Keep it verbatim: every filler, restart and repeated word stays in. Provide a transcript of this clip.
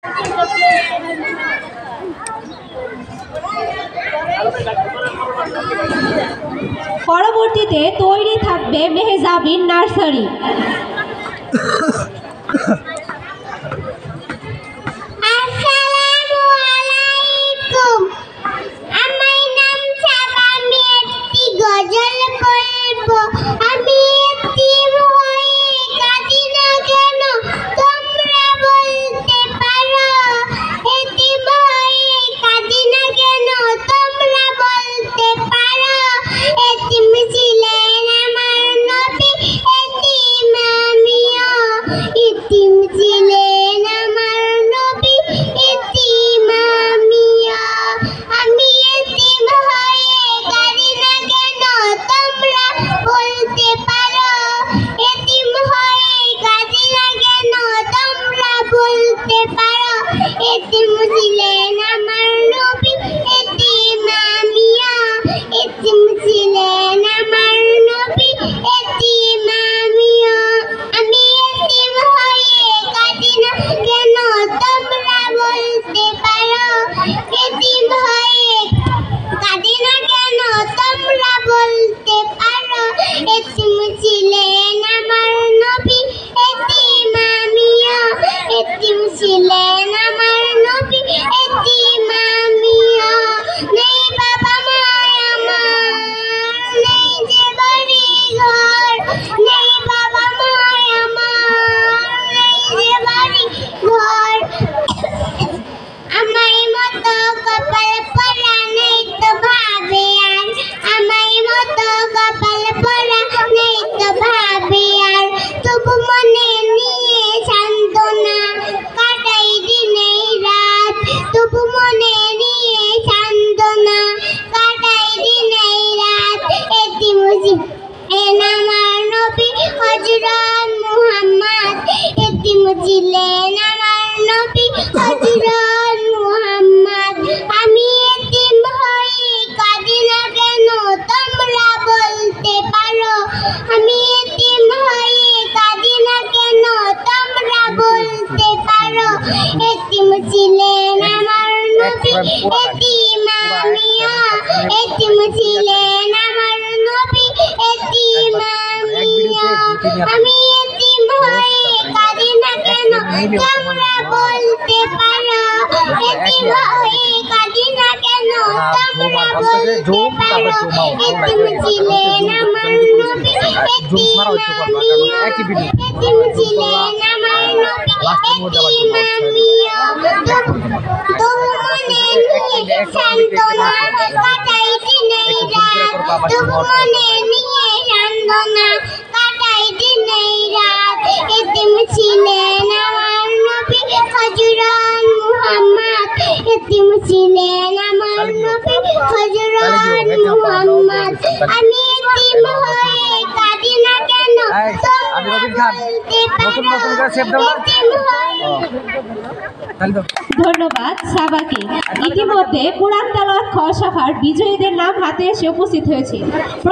পরবর্তীতে তৈরি থাকবে মেহজাবিন নার্সারি। আমি এতিম হয়ে কাঁদি না কেন তোমরা বলতে পারো, এতিম হয়ে কাঁদি না কেন তোমরা বলতে পারো, এতিম ছিলেন আমার নবী, এতিম আমিও, এতিম ছিলেন আমার নবী, এতিম আমিও। তবু মনে নিয়ে সান্ত্বনা কাটাই দিনের রাত, তবু মনে নিয়ে সান্ত্বনা কাটাই দিনের রাত। এতিম ছিলেন আমার নবী হযরত মুহাম্মদ, এতিম ছিলেন আমার নবী হযরত মুহাম্মদ। আমি এতিম হয়ে কাঁদি না কেন তোমরা বলতে পারো, এতিম হয়ে। ধন্যবাদ সাবাকে। ইতিমধ্যে কোরআন তেলাওয়াত খ শাখার বিজয়ীদের নাম হাতে এসে উপস্থিত হয়েছে।